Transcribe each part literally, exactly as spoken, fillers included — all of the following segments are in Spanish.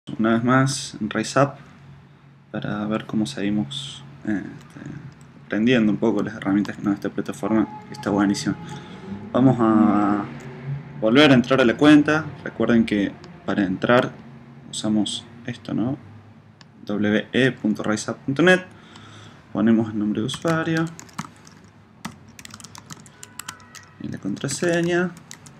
una vez más en RiseUp para ver cómo seguimos eh, aprendiendo un poco las herramientas que nos da esta plataforma, que está buenísima. Vamos a volver a entrar a la cuenta. Recuerden que para entrar usamos esto, ¿no? w e punto riseup punto net. Ponemos el nombre de usuario y la contraseña.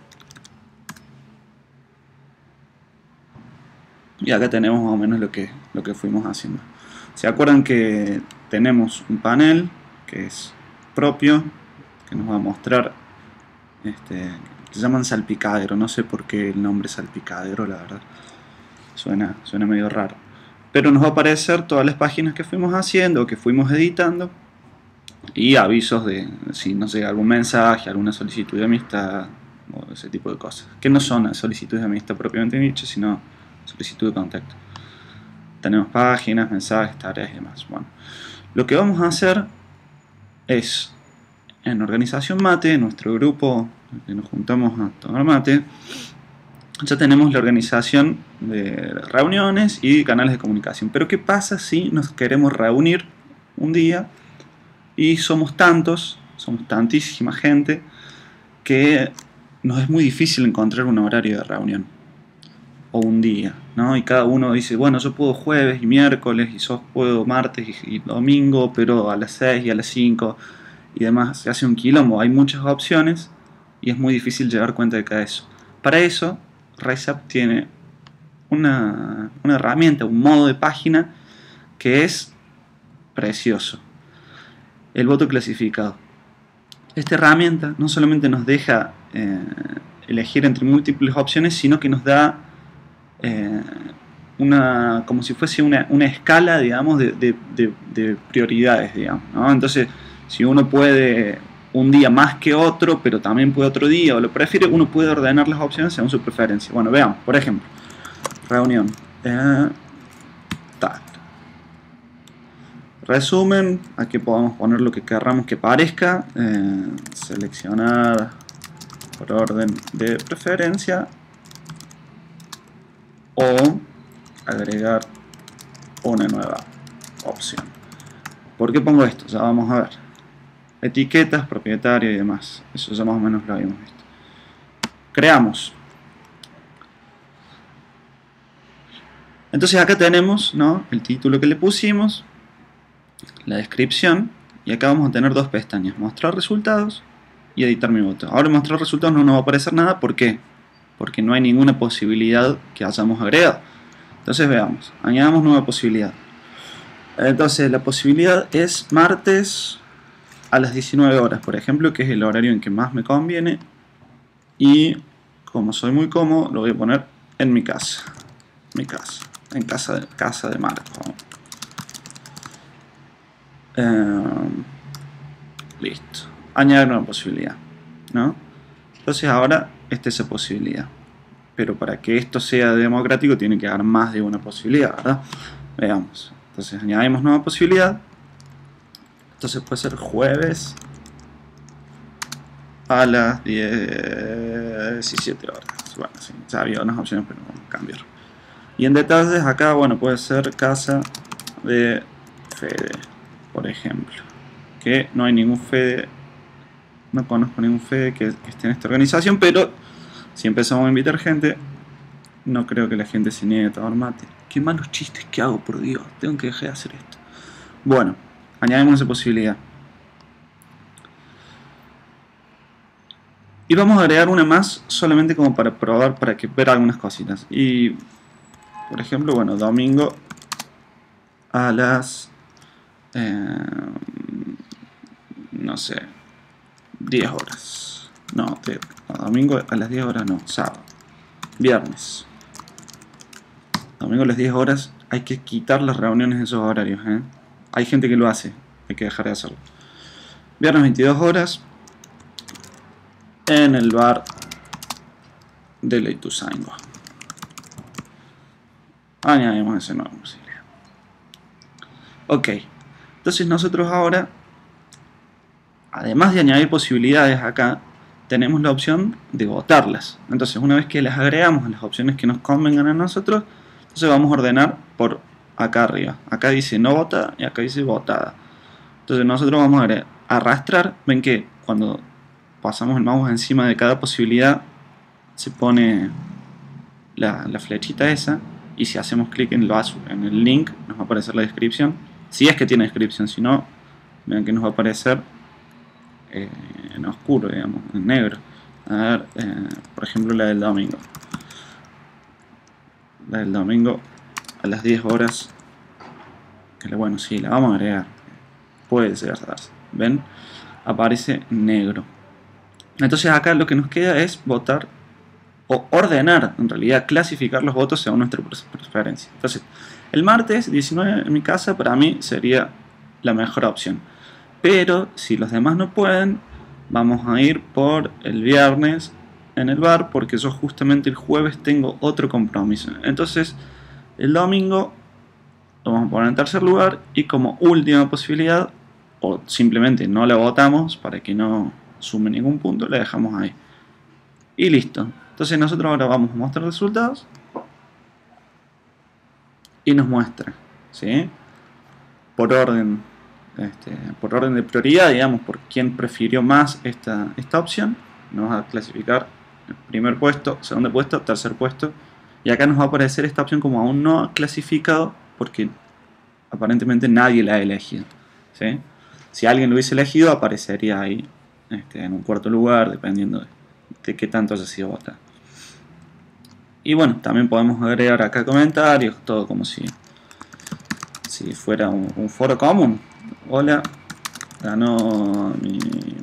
Y acá tenemos más o menos lo que, lo que fuimos haciendo. ¿Se acuerdan que tenemos un panel que es propio, que nos va a mostrar, este, que se llaman salpicadero? No sé por qué el nombre salpicadero, la verdad. Suena, suena medio raro. Pero nos va a aparecer todas las páginas que fuimos haciendo, que fuimos editando, y avisos de si no sé, algún mensaje, alguna solicitud de amistad, o ese tipo de cosas. Que no son solicitudes de amistad propiamente dicho, sino solicitud de contacto. Tenemos páginas, mensajes, tareas y demás. Bueno, lo que vamos a hacer es, en Organización Mate, nuestro grupo que nos juntamos a tomar mate, ya tenemos la organización de reuniones y canales de comunicación. Pero ¿qué pasa si nos queremos reunir un día y somos tantos, somos tantísima gente, que nos es muy difícil encontrar un horario de reunión o un día, ¿no? Y cada uno dice, bueno, yo puedo jueves y miércoles, y yo puedo martes y, y domingo, pero a las seis y a las cinco y demás. Se hace un quilombo, hay muchas opciones y es muy difícil llevar cuenta de cada eso. Para eso, RiseUp tiene una, una herramienta, un modo de página que es precioso: el voto clasificado. Esta herramienta no solamente nos deja eh, elegir entre múltiples opciones, sino que nos da eh, una, como si fuese una, una escala, digamos, de, de, de, de prioridades, digamos, ¿no? Entonces, si uno puede un día más que otro, pero también puede otro día, o lo prefiere, uno puede ordenar las opciones según su preferencia. Bueno, veamos, por ejemplo, reunión. Eh, tal. Resumen, aquí podemos poner lo que querramos que parezca. Eh, seleccionar por orden de preferencia, o agregar una nueva opción. ¿Por qué pongo esto? Ya vamos a ver. Etiquetas, propietario y demás. Eso ya más o menos lo habíamos visto. Creamos. Entonces acá tenemos, ¿no?, el título que le pusimos, la descripción, y acá vamos a tener dos pestañas: mostrar resultados y editar mi voto. Ahora en mostrar resultados no nos va a aparecer nada. ¿Por qué? Porque no hay ninguna posibilidad que hayamos agregado. Entonces veamos, añadamos nueva posibilidad. Entonces la posibilidad es martes a las diecinueve horas, por ejemplo, que es el horario en que más me conviene, y como soy muy cómodo, lo voy a poner en mi casa, mi casa, en casa de, casa de Marco. Eh, listo, añadir nueva posibilidad, ¿no? Entonces ahora esta es esa posibilidad, pero para que esto sea democrático tiene que haber más de una posibilidad, ¿verdad? Veamos. Entonces añadimos nueva posibilidad. Entonces puede ser jueves a las diecisiete horas. Bueno, sí, ya había unas opciones, pero vamos a cambiar. Y en detalles acá, bueno, puede ser casa de Fede, por ejemplo, que no hay ningún Fede, no conozco ningún Fede que, que esté en esta organización, pero si empezamos a invitar gente, no creo que la gente se niegue a tomar mate. Qué malos chistes que hago, por Dios, tengo que dejar de hacer esto. Bueno, añadimos esa posibilidad. Y vamos a agregar una más, solamente como para probar, para que ver algunas cositas. Y, por ejemplo, bueno, domingo a las, eh, no sé, diez horas. No, de, no, domingo a las diez horas no, sábado. Viernes. Domingo a las diez horas, hay que quitar las reuniones de esos horarios, ¿eh? Hay gente que lo hace, hay que dejar de hacerlo. Viernes veintidós horas, en el bar de Leituzaingó. Añadimos ese nuevo posibilidad. Ok, entonces nosotros ahora, además de añadir posibilidades acá, tenemos la opción de votarlas. Entonces, una vez que las agregamos a las opciones que nos convengan a nosotros, Entonces vamos a ordenar por acá arriba. Acá dice no votada y acá dice votada. Entonces nosotros vamos a arrastrar. Ven que cuando pasamos el mouse encima de cada posibilidad se pone la, la flechita esa. Y si hacemos clic en, en el link nos va a aparecer la descripción. Si es que tiene descripción, si no, vean que nos va a aparecer eh, en oscuro, digamos, en negro. A ver, eh, por ejemplo la del domingo. La del domingo a las diez horas. Que bueno, sí, la vamos a agregar. Puede llegar a darse. ¿Ven? Aparece negro. Entonces acá lo que nos queda es votar o ordenar, en realidad clasificar los votos según nuestra preferencia. Entonces, el martes diecinueve en mi casa para mí sería la mejor opción. Pero si los demás no pueden, vamos a ir por el viernes en el bar, porque yo justamente el jueves tengo otro compromiso. Entonces, el domingo lo vamos a poner en tercer lugar y como última posibilidad, o simplemente no la votamos para que no sume ningún punto, la dejamos ahí. Y listo. Entonces nosotros ahora vamos a mostrar resultados y nos muestra, ¿sí? Por orden, este, por orden de prioridad, digamos, por quién prefirió más esta, esta opción. Nos va a clasificar el primer puesto, segundo puesto, tercer puesto. Y acá nos va a aparecer esta opción como aún no clasificado porque aparentemente nadie la ha elegido, ¿sí? Si alguien lo hubiese elegido aparecería ahí este, en un cuarto lugar, dependiendo de, de qué tanto haya sido votado. Y bueno, también podemos agregar acá comentarios, todo como si, si fuera un, un foro común. Hola, ganó mi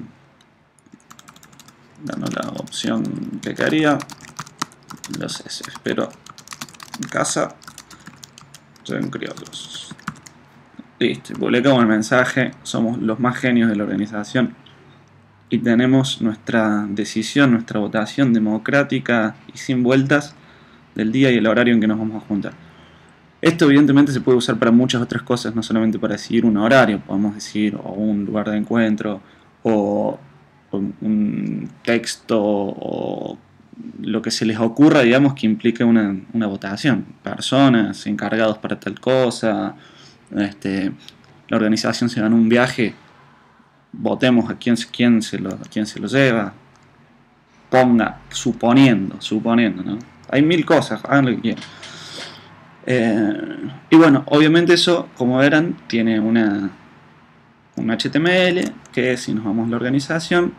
ganó la opción que quería. Los espero en casa. Son criollos. Listo, publicamos el mensaje. Somos los más genios de la organización. Y tenemos nuestra decisión, nuestra votación democrática y sin vueltas del día y el horario en que nos vamos a juntar. Esto evidentemente se puede usar para muchas otras cosas, no solamente para decidir un horario, podemos decir o un lugar de encuentro o un texto o lo que se les ocurra, digamos, que implique una, una votación. Personas encargados para tal cosa, este, la organización se ganó un viaje, votemos a quién, quién, se lo, a quién se lo lleva. Ponga, suponiendo, suponiendo, ¿no? Hay mil cosas, hagan lo que quieran. Eh, y bueno, obviamente eso, como verán, tiene una un H T M L que si nos vamos a la organización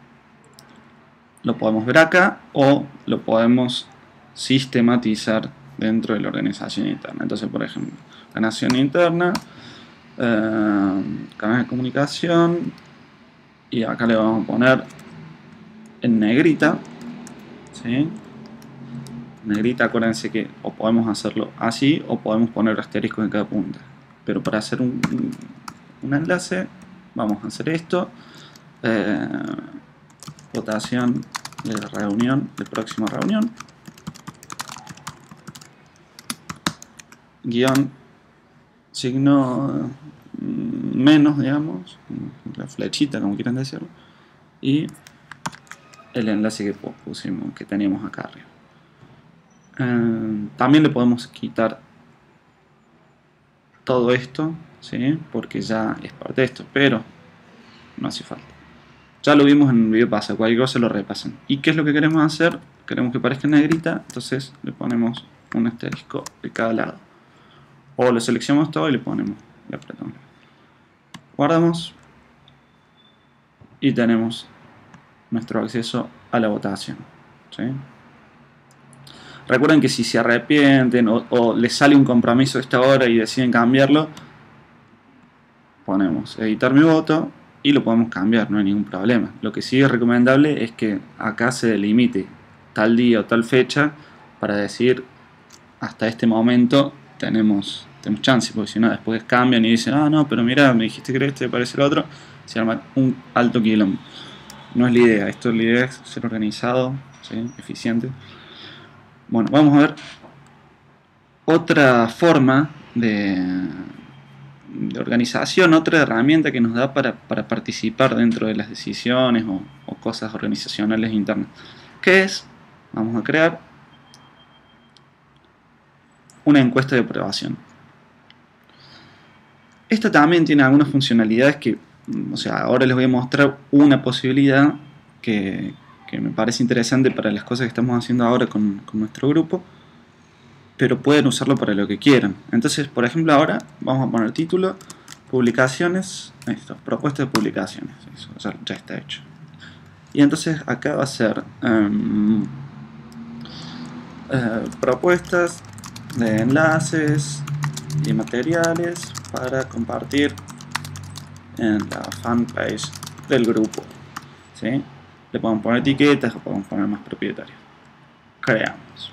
lo podemos ver acá o lo podemos sistematizar dentro de la organización interna. Entonces, por ejemplo, organización interna, eh, canal de comunicación, y acá le vamos a poner en negrita, ¿sí? Negrita, acuérdense que o podemos hacerlo así o podemos poner asteriscos en cada punta, pero para hacer un, un, un enlace vamos a hacer esto. eh, votación de la reunión, de próxima reunión, guión, signo menos, digamos, la flechita como quieran decirlo, y el enlace que pusimos, que teníamos acá arriba. Eh, también le podemos quitar todo esto, ¿sí? Porque ya es parte de esto, pero no hace falta. Ya lo vimos en el video pasado, cualquier cosa lo repasan. ¿Y qué es lo que queremos hacer? Queremos que parezca en negrita, entonces le ponemos un asterisco de cada lado. O lo seleccionamos todo y le ponemos, le apretamos. Guardamos y tenemos nuestro acceso a la votación, ¿sí? Recuerden que si se arrepienten o, o les sale un compromiso a esta hora y deciden cambiarlo, ponemos editar mi voto y lo podemos cambiar, no hay ningún problema. Lo que sí es recomendable es que acá se delimite tal día o tal fecha para decir hasta este momento tenemos, tenemos chance, porque si no después cambian y dicen, ah no, pero mira, me dijiste que era este, parece el otro, se arma un alto quilombo. No es la idea, esto la idea es ser organizado, ¿sí? Eficiente. Bueno, vamos a ver otra forma de, de organización, otra herramienta que nos da para, para participar dentro de las decisiones o, o cosas organizacionales internas, que es, vamos a crear una encuesta de aprobación. Esta también tiene algunas funcionalidades que, o sea, ahora les voy a mostrar una posibilidad que, que me parece interesante para las cosas que estamos haciendo ahora con, con nuestro grupo, pero pueden usarlo para lo que quieran. Entonces, por ejemplo, ahora vamos a poner título, publicaciones, esto, propuestas de publicaciones, eso ya, ya está hecho. Y entonces acá va a ser um, uh, propuestas de enlaces y materiales para compartir en la fanpage del grupo, ¿sí? Le podemos poner etiquetas o podemos poner más propietarios. Creamos.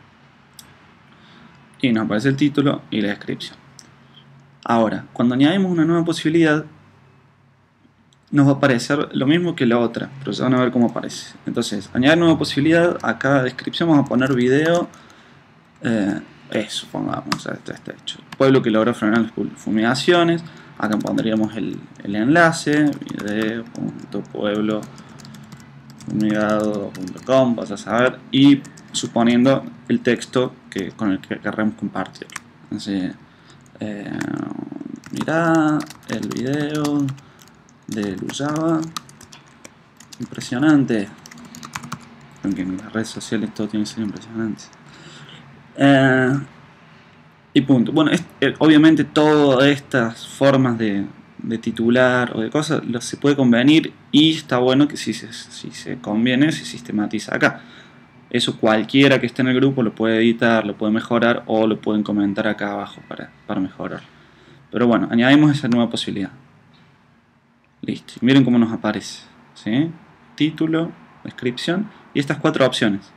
Y nos aparece el título y la descripción. Ahora, cuando añadimos una nueva posibilidad, nos va a aparecer lo mismo que la otra, pero ya van a ver cómo aparece. Entonces, añadir nueva posibilidad, acá descripción vamos a poner video, eh, eso pongamos, esto está hecho. Pueblo que logró frenar las fumigaciones, acá pondríamos el, el enlace, video.pueblo fumigado punto com, vas a saber, y suponiendo el texto que, con el que queremos compartir. Entonces, eh, mirá el video de Luyaba, impresionante, aunque en las redes sociales todo tiene que ser impresionante. Eh, y punto. Bueno, es, eh, obviamente todas estas formas de, de titular o de cosas lo, se puede convenir, y está bueno que si se, si se conviene se sistematiza acá. Eso cualquiera que esté en el grupo lo puede editar, lo puede mejorar o lo pueden comentar acá abajo para, para mejorar. Pero bueno, añadimos esa nueva posibilidad. Listo, y miren cómo nos aparece, ¿sí? Título, descripción y estas cuatro opciones,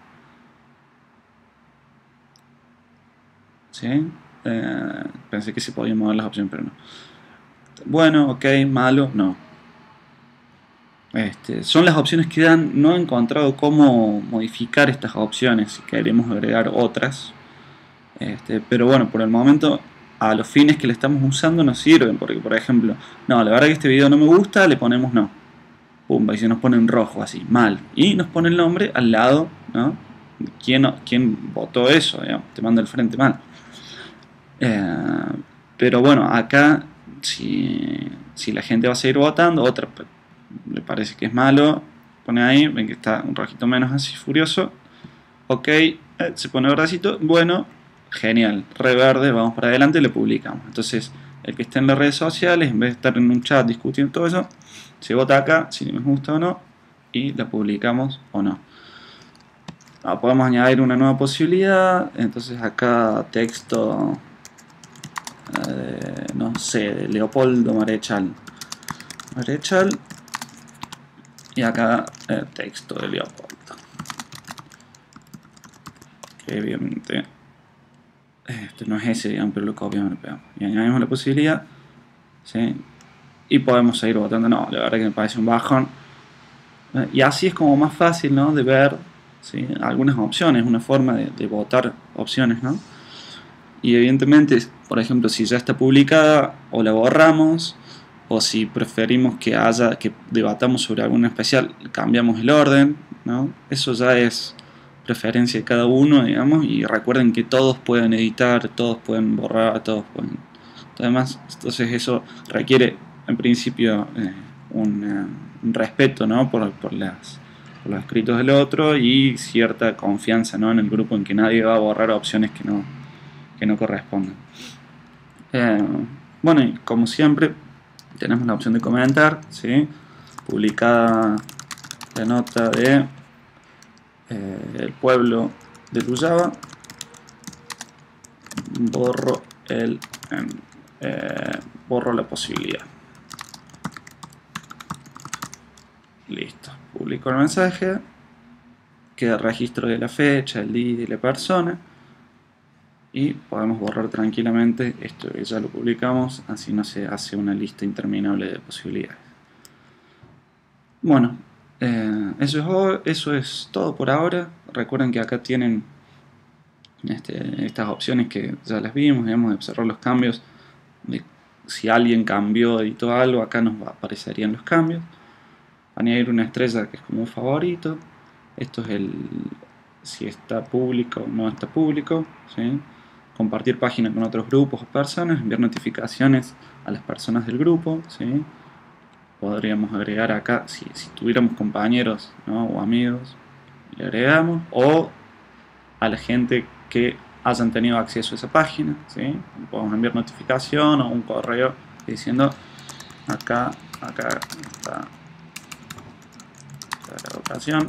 ¿sí? Eh, pensé que se podían mover las opciones, pero no. Bueno, ok, malo, no. Este, son las opciones que dan. No he encontrado cómo modificar estas opciones si queremos agregar otras, este, pero bueno, por el momento a los fines que le estamos usando nos sirven, porque por ejemplo, no, la verdad que este video no me gusta, le ponemos no, pumba, y se nos pone en rojo así, mal, y nos pone el nombre al lado, ¿no? ¿Quién, quién votó eso? Digamos, te manda el frente mal. Eh, pero bueno, acá si, si la gente va a seguir votando, otra le parece que es malo, pone ahí, ven que está un rojito menos así furioso, ok, eh, se pone verdecito, bueno, genial, re verde, vamos para adelante y lo publicamos. Entonces, el que esté en las redes sociales, en vez de estar en un chat discutiendo todo eso, se vota acá si nos gusta o no y la publicamos o no. Ah, podemos añadir una nueva posibilidad, entonces acá texto, eh, no sé, de Leopoldo Marechal. Marechal y acá eh, texto de Leopoldo. Que obviamente este no es ese, digamos, pero lo copiamos y lo pegamos. Y añadimos la posibilidad, ¿sí? Y podemos seguir votando. No, la verdad que me parece un bajón. Y así es como más fácil, ¿no?, de ver, ¿sí?, algunas opciones, una forma de, de votar opciones, ¿no? Y evidentemente, por ejemplo, si ya está publicada, o la borramos, o si preferimos que haya, que debatamos sobre alguna especial, cambiamos el orden, ¿no? Eso ya es preferencia de cada uno, digamos, y recuerden que todos pueden editar, todos pueden borrar, todos pueden... Además, entonces eso requiere, en principio, eh, un, eh, un respeto, ¿no?, por, por, las, por los escritos del otro, y cierta confianza, ¿no?, en el grupo, en que nadie va a borrar opciones que no, que no correspondan. Eh, bueno, y como siempre, tenemos la opción de comentar, ¿sí? Publicada la nota de eh, el pueblo de Luyaba, borro el eh, borro la posibilidad. Listo, publico el mensaje, queda registro de la fecha, el día y la persona, y podemos borrar tranquilamente esto que ya lo publicamos, así no se hace una lista interminable de posibilidades. Bueno, eh, eso, es, eso es todo por ahora. Recuerden que acá tienen este, estas opciones que ya las vimos, digamos, de observar los cambios. De, si alguien cambió, editó algo, acá nos aparecerían los cambios. Añadir una estrella, que es como un favorito. Esto es el si está público o no está público, ¿sí? compartir páginas con otros grupos o personas, enviar notificaciones a las personas del grupo, ¿sí? Podríamos agregar acá, si, si tuviéramos compañeros, ¿no? O amigos, le agregamos, o a la gente que hayan tenido acceso a esa página, ¿sí? Podemos enviar notificación o un correo diciendo acá, acá está la grabación,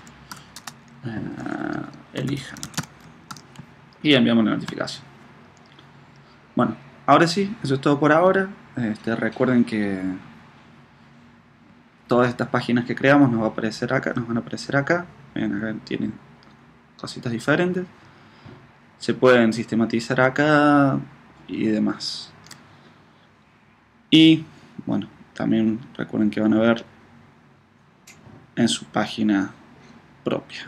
eh, elijan, y enviamos la notificación. Bueno, ahora sí, eso es todo por ahora. Este, recuerden que todas estas páginas que creamos nos va a aparecer acá, nos van a aparecer acá. Ven, acá tienen cositas diferentes. Se pueden sistematizar acá y demás. Y bueno, también recuerden que van a ver en su página propia.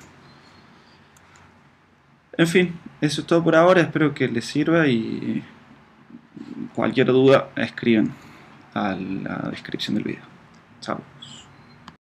En fin, eso es todo por ahora. Espero que les sirva y cualquier duda escriban a la descripción del video. Chao.